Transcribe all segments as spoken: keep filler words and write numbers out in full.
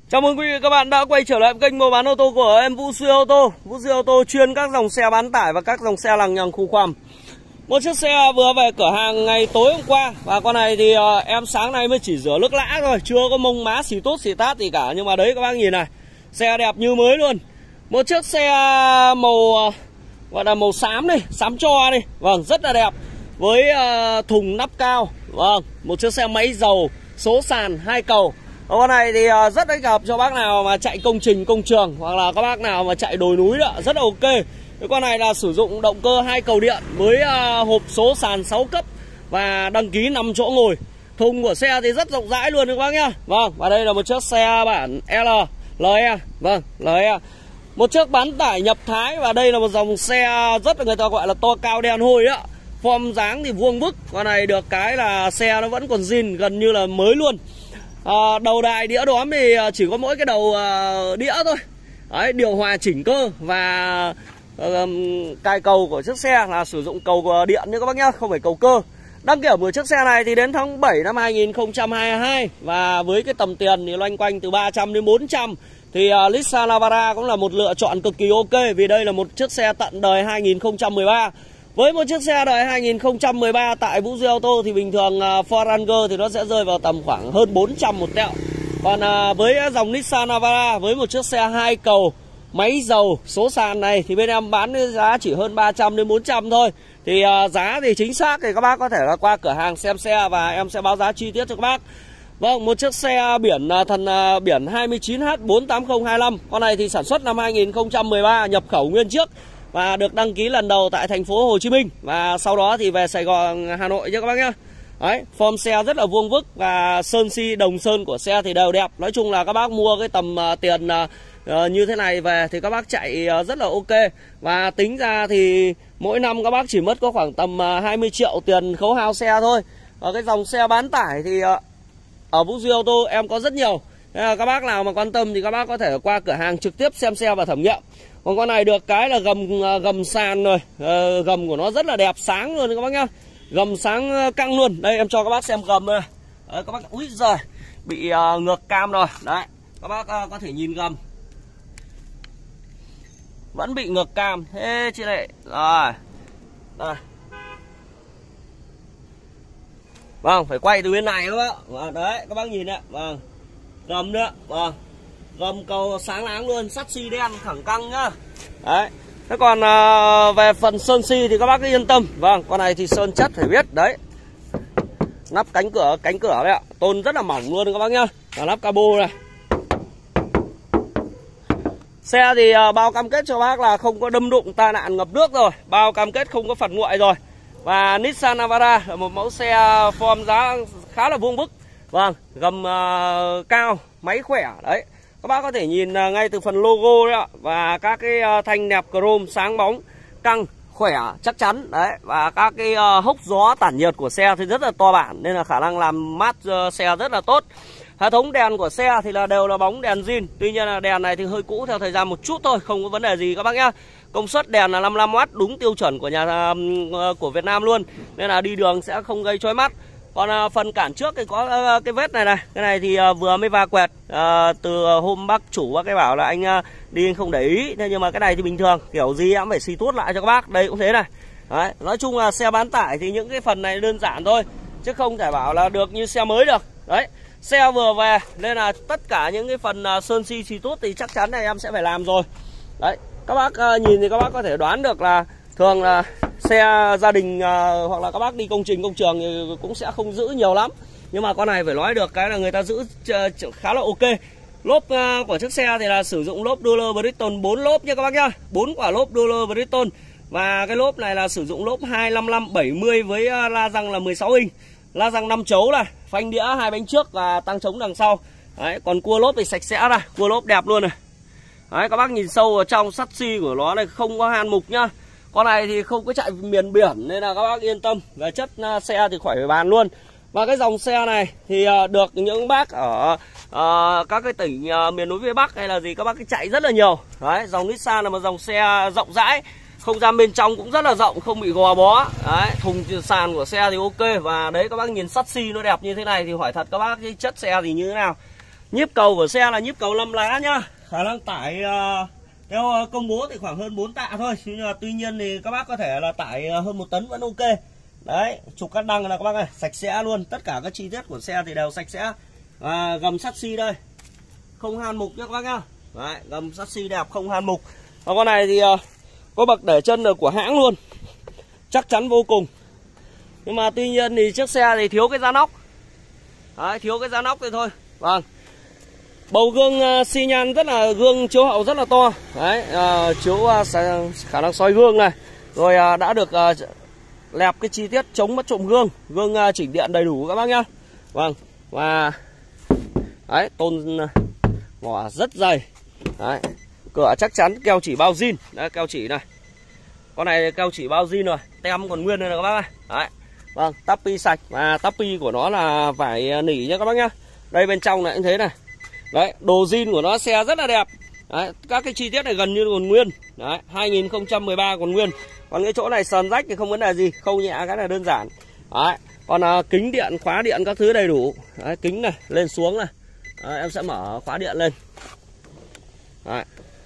Chào mừng quý vị và các bạn đã quay trở lại kênh mua bán ô tô của em Vũ Duy Ô tô. Vũ Duy Ô tô chuyên các dòng xe bán tải và các dòng xe lằng nhằng khu khoằm. Một chiếc xe vừa về cửa hàng ngày tối hôm qua, và con này thì uh, em sáng nay mới chỉ rửa nước lã thôi, chưa có mông má xì tút xì tát gì cả. Nhưng mà đấy các bác nhìn này, xe đẹp như mới luôn. Một chiếc xe màu uh, gọi là màu xám đi, xám cho đi, vâng, rất là đẹp, với uh, thùng nắp cao, vâng, một chiếc xe máy dầu số sàn hai cầu. Con này thì rất thích hợp cho bác nào mà chạy công trình công trường, hoặc là các bác nào mà chạy đồi núi đó, rất là ok. Cái con này là sử dụng động cơ hai cầu điện với uh, hộp số sàn sáu cấp và đăng ký năm chỗ ngồi. Thùng của xe thì rất rộng rãi luôn các bác nhá. Vâng, và đây là một chiếc xe bản L, LE, vâng, LE. Một chiếc bán tải nhập Thái, và đây là một dòng xe rất là người ta gọi là to cao đen hôi đó. Form dáng thì vuông vức. Con này được cái là xe nó vẫn còn zin, gần như là mới luôn. À, đầu đài đĩa đóm thì chỉ có mỗi cái đầu uh, đĩa thôi. Đấy, điều hòa chỉnh cơ và uh, cài cầu của chiếc xe là sử dụng cầu điện nha các bác nhá, không phải cầu cơ. Đăng kiểm của chiếc xe này thì đến tháng bảy năm hai nghìn không trăm hai mươi hai, và với cái tầm tiền thì loanh quanh từ ba trăm đến bốn trăm, thì uh, Nissan Navara cũng là một lựa chọn cực kỳ ok, vì đây là một chiếc xe tận đời hai nghìn không trăm mười ba. Với một chiếc xe đời hai nghìn không trăm mười ba tại Vũ Duy Ô tô thì bình thường uh, Ford Ranger thì nó sẽ rơi vào tầm khoảng hơn bốn trăm một tẹo. Còn uh, với dòng Nissan Navara, với một chiếc xe hai cầu máy dầu số sàn này thì bên em bán với giá chỉ hơn ba trăm đến bốn trăm thôi. Thì uh, giá thì chính xác thì các bác có thể là qua cửa hàng xem xe và em sẽ báo giá chi tiết cho các bác. Vâng, một chiếc xe biển uh, thần uh, biển hai chín H bốn tám không hai lăm. Con này thì sản xuất năm hai nghìn không trăm mười ba, nhập khẩu nguyên chiếc và được đăng ký lần đầu tại thành phố Hồ Chí Minh, và sau đó thì về Sài Gòn, Hà Nội nhé các bác nhé. Đấy, form xe rất là vuông vức và sơn xi đồng sơn của xe thì đều đẹp. Nói chung là các bác mua cái tầm uh, tiền uh, như thế này về thì các bác chạy uh, rất là ok. Và tính ra thì mỗi năm các bác chỉ mất có khoảng tầm uh, hai mươi triệu tiền khấu hao xe thôi. Ở cái dòng xe bán tải thì uh, ở Vũ Duy Ô tô em có rất nhiều. Nên là các bác nào mà quan tâm thì các bác có thể qua cửa hàng trực tiếp xem xe và thẩm nghiệm. Còn con này được cái là gầm gầm sàn rồi, uh, gầm của nó rất là đẹp sáng luôn các bác nhá. Gầm sáng căng luôn. Đây em cho các bác xem gầm này. Đấy, các bác, úi giời, bị uh, ngược cam rồi. Đấy, các bác uh, có thể nhìn gầm. Vẫn bị ngược cam. Thế chị này, rồi. Đây. Vâng, phải quay từ bên này các bác. Đấy, các bác nhìn ạ. Vâng. Gầm nữa, vâng. Gầm cầu sáng láng luôn, sắt xi đen thẳng căng nhá. Đấy. Thế còn uh, về phần sơn xi thì các bác cứ yên tâm. Vâng, con này thì sơn chất phải biết đấy. Nắp cánh cửa, cánh cửa đấy ạ, tôn rất là mỏng luôn các bác nhá. Và nắp cabo này. Xe thì uh, bao cam kết cho bác là không có đâm đụng, tai nạn, ngập nước rồi. Bao cam kết không có phạt nguội rồi. Và Nissan Navara là một mẫu xe form giá khá là vuông vức. Vâng, gầm uh, cao, máy khỏe đấy. Các bác có thể nhìn ngay từ phần logo đấy ạ. Và các cái thanh nẹp chrome sáng bóng, căng, khỏe, chắc chắn đấy. Và các cái hốc gió tản nhiệt của xe thì rất là to bản, nên là khả năng làm mát xe rất là tốt. Hệ thống đèn của xe thì là đều là bóng đèn zin. Tuy nhiên là đèn này thì hơi cũ theo thời gian một chút thôi, không có vấn đề gì các bác nhá. Công suất đèn là năm mươi lăm oát, đúng tiêu chuẩn của nhà của Việt Nam luôn, nên là đi đường sẽ không gây chói mắt. Còn à, phần cản trước thì có à, cái vết này này. Cái này thì à, vừa mới va quẹt à, từ hôm bác chủ bác cái bảo là anh à, đi anh không để ý. Thế nhưng mà cái này thì bình thường, kiểu gì em phải xì tuốt lại cho các bác. Đây cũng thế này. Đấy, nói chung là xe bán tải thì những cái phần này đơn giản thôi, chứ không thể bảo là được như xe mới được. Đấy, xe vừa về nên là tất cả những cái phần à, sơn xi xì tuốt thì chắc chắn là em sẽ phải làm rồi. Đấy, các bác à, nhìn thì các bác có thể đoán được là thường là xe gia đình uh, hoặc là các bác đi công trình công trường thì cũng sẽ không giữ nhiều lắm. Nhưng mà con này phải nói được cái là người ta giữ uh, khá là ok. Lốp uh, của chiếc xe thì là sử dụng lốp Dueler Bridgestone bốn lốp nha các bác nhá. bốn quả lốp Dueler Bridgestone. Và cái lốp này là sử dụng lốp hai năm năm bảy mươi với uh, la răng là mười sáu inch. La răng năm chấu này, phanh đĩa hai bánh trước và tăng chống đằng sau. Đấy, còn cua lốp thì sạch sẽ này, cua lốp đẹp luôn này. Đấy, các bác nhìn sâu vào trong sắt xi của nó này, không có han mục nhá. Con này thì không có chạy miền biển nên là các bác yên tâm. Về chất xe thì khỏi phải bàn luôn. Và cái dòng xe này thì được những bác ở uh, các cái tỉnh uh, miền núi phía Bắc hay là gì các bác cái chạy rất là nhiều. Đấy, dòng Nissan là một dòng xe rộng rãi, không gian bên trong cũng rất là rộng, không bị gò bó. Đấy, thùng sàn của xe thì ok. Và đấy các bác nhìn sắt xi nó đẹp như thế này thì hỏi thật các bác cái chất xe thì như thế nào. Nhíp cầu của xe là nhíp cầu năm lá nhá. Khả năng tải uh, theo công bố thì khoảng hơn bốn tạ thôi, nhưng mà tuy nhiên thì các bác có thể là tải hơn một tấn vẫn ok. Đấy, trục cắt đăng là các bác này, sạch sẽ luôn, tất cả các chi tiết của xe thì đều sạch sẽ. À, gầm sắt xi đây, không han mục nhá các bác nhá. Đấy, gầm sắt xi đẹp, không han mục. Và con này thì uh, có bậc để chân là của hãng luôn, chắc chắn vô cùng. Nhưng mà tuy nhiên thì chiếc xe thì thiếu cái giá nóc. Đấy, thiếu cái giá nóc thì thôi. Vâng. Bầu gương uh, xi nhan rất là, gương chiếu hậu rất là to. Đấy, uh, chiếu uh, khả năng soi gương này. Rồi uh, đã được uh, lẹp cái chi tiết chống mất trộm gương, gương uh, chỉnh điện đầy đủ các bác nhá. Vâng. Và đấy, tôn uh, mỏ rất dày. Đấy, cửa chắc chắn keo chỉ bao zin. Đấy, keo chỉ này. Con này keo chỉ bao zin rồi, tem còn nguyên đây này các bác này. Đấy. Vâng, tapi sạch, và tapi của nó là vải nỉ nhá các bác nhá. Đây bên trong này cũng thế này. Đấy, đồ zin của nó, xe rất là đẹp. Đấy, các cái chi tiết này gần như còn nguyên. Đấy, hai nghìn không trăm mười ba còn nguyên. Còn cái chỗ này sờn rách thì không vấn đề gì, khâu nhẹ cái này đơn giản. Đấy, còn à, kính điện, khóa điện các thứ đầy đủ. Đấy, kính này, lên xuống này. Đấy, em sẽ mở khóa điện lên. Đấy,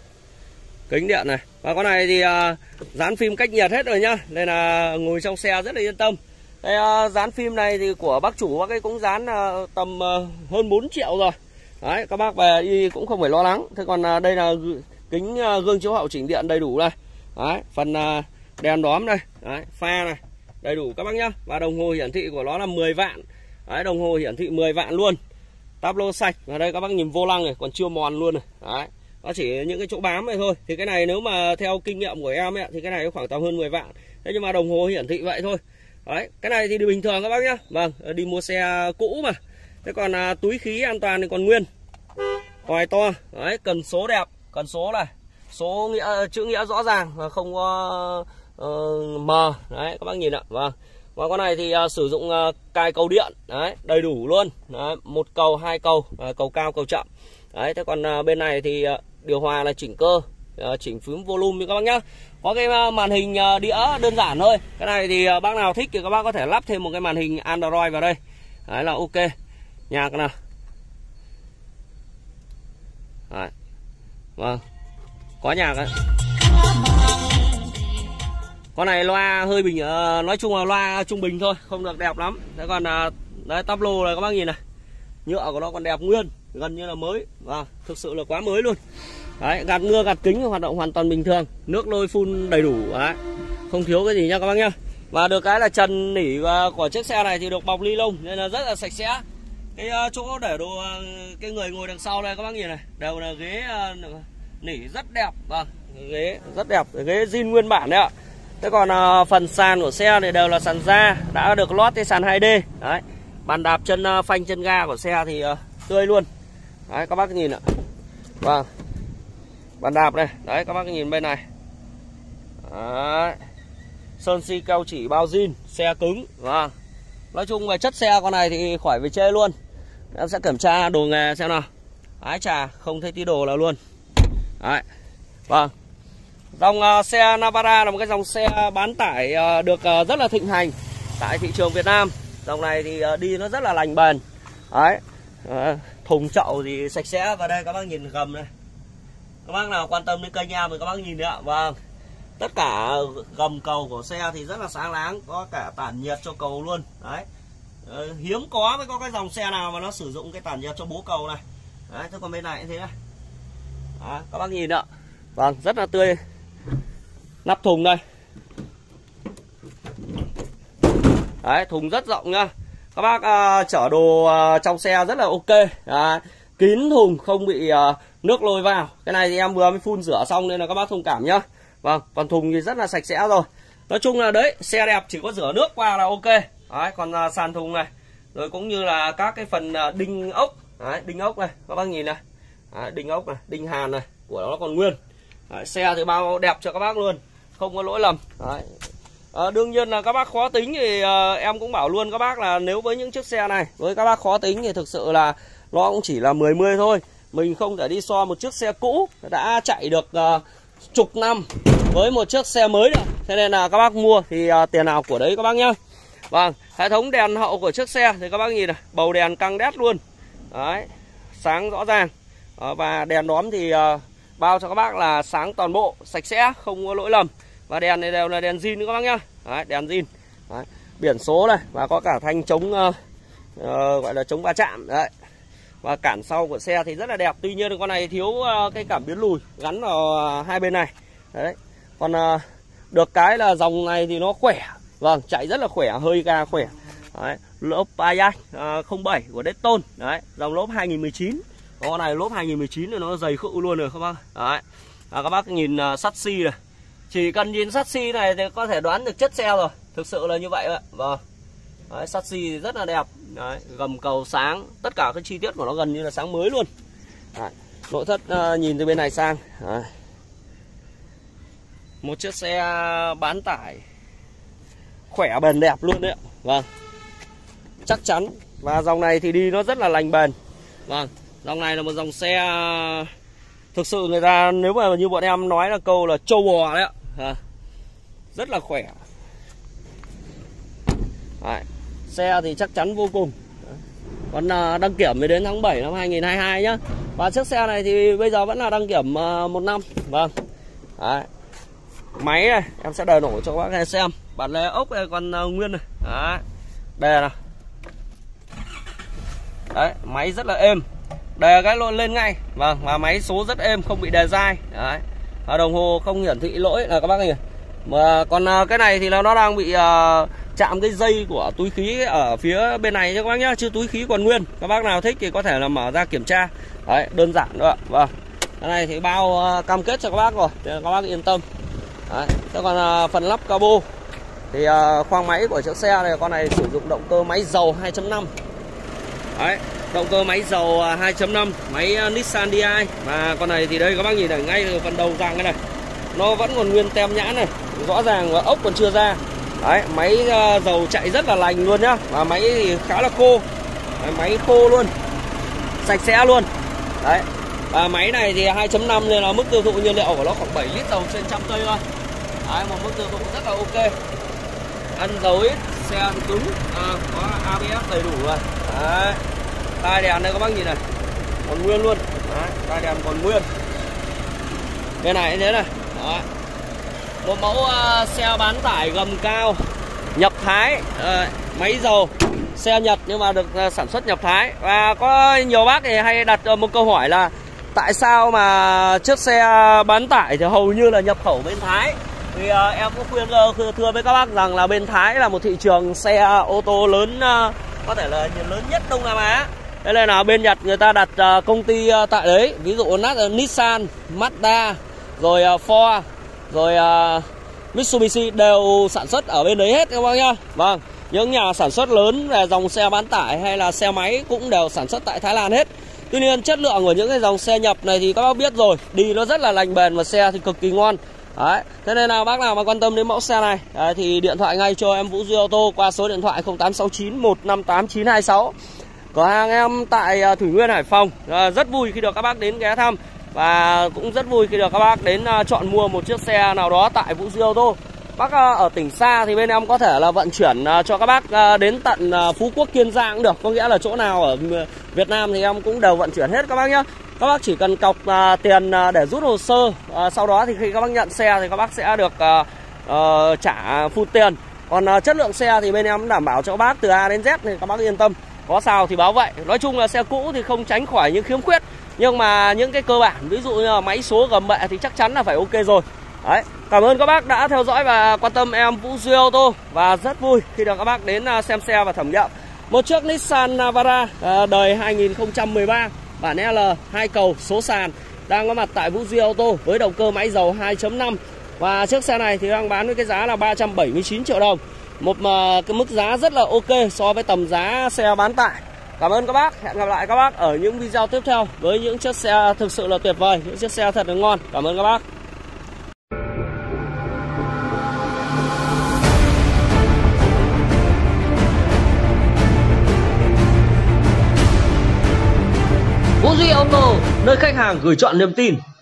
kính điện này. Và con này thì à, dán phim cách nhiệt hết rồi nhá, nên là ngồi trong xe rất là yên tâm. Đây, à, dán phim này thì của bác chủ bác ấy cũng dán à, tầm à, hơn bốn triệu rồi. Đấy, các bác về đi cũng không phải lo lắng. Thế còn à, đây là kính à, gương chiếu hậu chỉnh điện đầy đủ đây. Đấy, phần à, đèn đóm đây, đấy, pha này đầy đủ các bác nhá. Và đồng hồ hiển thị của nó là mười vạn. Đấy, đồng hồ hiển thị mười vạn luôn. Táp lô sạch. Và đây các bác nhìn vô lăng này còn chưa mòn luôn này. Đấy, nó chỉ những cái chỗ bám này thôi. Thì cái này nếu mà theo kinh nghiệm của em ấy, thì cái này khoảng tầm hơn mười vạn. Thế nhưng mà đồng hồ hiển thị vậy thôi. Đấy, cái này thì bình thường các bác nhá. Vâng, đi mua xe cũ mà. Thế còn à, túi khí an toàn thì còn nguyên. Còi to. Đấy, cần số đẹp, cần số này. Số nghĩa, chữ nghĩa rõ ràng và không có uh, mờ. Đấy, các bác nhìn ạ. Vâng. Và con này thì uh, sử dụng uh, cài cầu điện. Đấy, đầy đủ luôn. Đấy, một cầu, hai cầu, uh, cầu cao, cầu chậm. Đấy, thế còn uh, bên này thì uh, điều hòa là chỉnh cơ, uh, chỉnh phím volume như các bác nhá. Có cái uh, màn hình uh, đĩa đơn giản thôi. Cái này thì uh, bác nào thích thì các bác có thể lắp thêm một cái màn hình Android vào đây. Đấy là ok. Nhạc nào. Đấy. Vâng, có nhạc ấy. Con này loa hơi bình, uh, nói chung là loa trung bình thôi, không được đẹp lắm. Thế còn uh, đấy, táp lô này các bác nhìn này, nhựa của nó còn đẹp nguyên, gần như là mới. Vâng, thực sự là quá mới luôn. Đấy, gạt mưa gạt kính hoạt động hoàn toàn bình thường, nước lôi phun đầy đủ. Đấy, không thiếu cái gì nha các bác nhá. Và được cái là trần nỉ của chiếc xe này thì được bọc ni lông nên là rất là sạch sẽ. Cái uh, chỗ để đồ uh, cái người ngồi đằng sau đây các bác nhìn này, đều là ghế uh, nỉ rất đẹp. Vâng, ghế rất đẹp, ghế zin nguyên bản đấy ạ. Thế còn uh, phần sàn của xe thì đều là sàn da, đã được lót cái sàn hai D. Đấy, bàn đạp chân uh, phanh chân ga của xe thì uh, tươi luôn. Đấy, các bác nhìn ạ. Vâng, bàn đạp này, đấy các bác nhìn bên này. Đấy, sơn xi keo chỉ bao zin, xe cứng. Vâng, nói chung về chất xe con này thì khỏi về chê luôn. Em sẽ kiểm tra đồ nghề xem nào. Ái chà, không thấy tí đồ nào luôn. Đấy. Vâng. Dòng uh, xe Navara là một cái dòng xe bán tải uh, được uh, rất là thịnh hành tại thị trường Việt Nam. Dòng này thì uh, đi nó rất là lành bền. Đấy. Uh, thùng chậu thì sạch sẽ. Và đây các bác nhìn gầm này. Các bác nào quan tâm đến kênh em thì các bác nhìn đấy ạ. Vâng. Tất cả gầm cầu của xe thì rất là sáng láng, có cả tản nhiệt cho cầu luôn. Đấy. Ờ, hiếm có mới có cái dòng xe nào mà nó sử dụng cái tản nhiệt cho bố cầu này. Đấy, thế còn bên này cũng thế này. Đó, các bác nhìn ạ. Vâng, rất là tươi. Nắp thùng đây. Đấy, thùng rất rộng nhá. Các bác uh, chở đồ uh, trong xe rất là ok. Đấy, kín thùng, không bị uh, nước lôi vào. Cái này thì em vừa mới phun rửa xong nên là các bác thông cảm nhá. Vâng, còn thùng thì rất là sạch sẽ rồi. Nói chung là đấy, xe đẹp chỉ có rửa nước qua là ok. Đấy, còn uh, sàn thùng này, rồi cũng như là các cái phần uh, đinh ốc. Đấy, đinh ốc này, các bác nhìn này. Đấy, đinh ốc này, đinh hàn này, của nó còn nguyên. Đấy, xe thì bao đẹp cho các bác luôn, không có lỗi lầm. Đấy. À, đương nhiên là các bác khó tính thì uh, em cũng bảo luôn các bác là nếu với những chiếc xe này, với các bác khó tính thì thực sự là nó cũng chỉ là mười mươi thôi. Mình không thể đi so một chiếc xe cũ đã chạy được uh, chục năm với một chiếc xe mới nữa. Thế nên là các bác mua thì uh, tiền nào của đấy các bác nhá. Vâng, hệ thống đèn hậu của chiếc xe thì các bác nhìn này, bầu đèn căng đét luôn. Đấy, sáng rõ ràng. Đó, và đèn đóm thì uh, bao cho các bác là sáng toàn bộ, sạch sẽ, không có lỗi lầm. Và đèn này đều là đèn zin các bác nhá. Đấy, đèn zin. Đấy, biển số này và có cả thanh chống uh, uh, gọi là chống va chạm. Đấy. Và cản sau của xe thì rất là đẹp. Tuy nhiên con này thiếu uh, cái cảm biến lùi gắn vào uh, hai bên này. Đấy. Còn uh, được cái là dòng này thì nó khỏe. Vâng, chạy rất là khỏe, hơi ga khỏe. Đấy, lốp Ajax uh, không bảy của Dayton. Đấy, dòng lốp hai nghìn mười chín. Con này lốp hai nghìn mười chín thì nó dày khự luôn rồi các bác. Đấy. À, các bác nhìn uh, sắt xi này. Chỉ cần nhìn sắt xi này thì có thể đoán được chất xe rồi. Thực sự là như vậy ạ. Vâng. Đấy, sắt xi thì rất là đẹp. Đấy, gầm cầu sáng, tất cả các chi tiết của nó gần như là sáng mới luôn. Đấy, nội thất uh, nhìn từ bên này sang. Đấy. Một chiếc xe bán tải khỏe bền đẹp luôn đấy ạ. Vâng, chắc chắn. Và dòng này thì đi nó rất là lành bền. Vâng, dòng này là một dòng xe thực sự người ta nếu mà như bọn em nói là câu là trâu bò đấy ạ. À, rất là khỏe. Đấy, xe thì chắc chắn vô cùng. Còn uh, đăng kiểm mới đến tháng bảy năm hai nghìn không trăm hai mươi hai nhá. Và chiếc xe này thì bây giờ vẫn là đăng kiểm uh, một năm. Vâng. Đấy. Máy này em sẽ đờ nổ cho các bác nghe xem. Bản lề ốc này còn uh, nguyên này. Đấy. Đề nào. Đấy, máy rất là êm. Đề cái luôn lên ngay. Vâng, và máy số rất êm, không bị đề dai. Đấy. Và đồng hồ không hiển thị lỗi là các bác nhìn. Mà còn uh, cái này thì là nó đang bị uh, chạm cái dây của túi khí ở phía bên này cho các bác nhá, chứ túi khí còn nguyên. Các bác nào thích thì có thể là mở ra kiểm tra. Đấy, đơn giản thôi ạ. Vâng. Cái này thì bao uh, cam kết cho các bác rồi, thì các bác yên tâm. Đấy. Thế còn uh, phần lắp cabo thì uh, khoang máy của chiếc xe này, con này sử dụng động cơ máy dầu hai chấm năm. Đấy, động cơ máy dầu hai chấm năm, máy uh, Nissan đê i. Và con này thì đây các bác nhìn thấy ngay từ phần đầu răng cái này, nó vẫn còn nguyên tem nhãn này, rõ ràng, và ốc còn chưa ra. Đấy, máy uh, dầu chạy rất là lành luôn nhá. Và máy thì khá là khô. Đấy, máy khô luôn, sạch sẽ luôn. Đấy. Và máy này thì hai chấm năm nên là mức tiêu thụ nhiên liệu của nó khoảng bảy lít dầu trên trăm cây thôi. Đấy, một mức tiêu thụ rất là ok. Ăn dầu ít, xe thì cứng, à, có a bê ét đầy đủ rồi. Đấy. Tai đèn đây các bác nhìn này, còn nguyên luôn. Đấy, tai đèn còn nguyên. Bên này như thế này. Đấy. Một mẫu uh, xe bán tải gầm cao, nhập Thái, uh, máy dầu, xe Nhật nhưng mà được uh, sản xuất nhập Thái. Và có nhiều bác thì hay đặt uh, một câu hỏi là tại sao mà chiếc xe bán tải thì hầu như là nhập khẩu bên Thái. Thì uh, em cũng khuyên uh, thưa với các bác rằng là bên Thái là một thị trường xe ô tô lớn, uh, có thể là lớn nhất Đông Nam Á. Thế nên là bên Nhật người ta đặt uh, công ty uh, tại đấy, ví dụ uh, Nissan, Mazda, rồi uh, Ford, rồi uh, Mitsubishi đều sản xuất ở bên đấy hết các bác nhá. Vâng, những nhà sản xuất lớn về dòng xe bán tải hay là xe máy cũng đều sản xuất tại Thái Lan hết. Tuy nhiên chất lượng của những cái dòng xe nhập này thì các bác biết rồi, đi nó rất là lành bền và xe thì cực kỳ ngon. Đấy, thế nên là bác nào mà quan tâm đến mẫu xe này đấy, thì điện thoại ngay cho em Vũ Duy Ô tô qua số điện thoại không tám sáu chín một năm tám chín hai sáu. Cửa hàng em tại Thủy Nguyên, Hải Phòng. À, rất vui khi được các bác đến ghé thăm. Và cũng rất vui khi được các bác đến uh, chọn mua một chiếc xe nào đó tại Vũ Duy Ô tô. Bác uh, ở tỉnh xa thì bên em có thể là vận chuyển uh, cho các bác uh, đến tận uh, Phú Quốc, Kiên Giang cũng được. Có nghĩa là chỗ nào ở Việt Nam thì em cũng đều vận chuyển hết các bác nhé. Các bác chỉ cần cọc uh, tiền uh, để rút hồ sơ. uh, Sau đó thì khi các bác nhận xe thì các bác sẽ được uh, uh, trả full tiền. Còn uh, chất lượng xe thì bên em đảm bảo cho các bác từ A đến Z thì các bác yên tâm. Có sao thì báo vậy. Nói chung là xe cũ thì không tránh khỏi những khiếm khuyết, nhưng mà những cái cơ bản ví dụ như là máy số, gầm bệ thì chắc chắn là phải ok rồi. Đấy, cảm ơn các bác đã theo dõi và quan tâm em Vũ Duy Ô tô. Và rất vui khi được các bác đến xem xe và thẩm nghiệm một chiếc Nissan Navara đời hai nghìn không trăm mười ba bản L hai cầu số sàn đang có mặt tại Vũ Duy Ô tô với động cơ máy dầu hai chấm năm. Và chiếc xe này thì đang bán với cái giá là ba trăm bảy mươi chín triệu đồng. Một mà cái mức giá rất là ok so với tầm giá xe bán tải. Cảm ơn các bác, hẹn gặp lại các bác ở những video tiếp theo với những chiếc xe thực sự là tuyệt vời, những chiếc xe thật là ngon. Cảm ơn các bác. Vũ Duy Ô tô, nơi khách hàng gửi chọn niềm tin.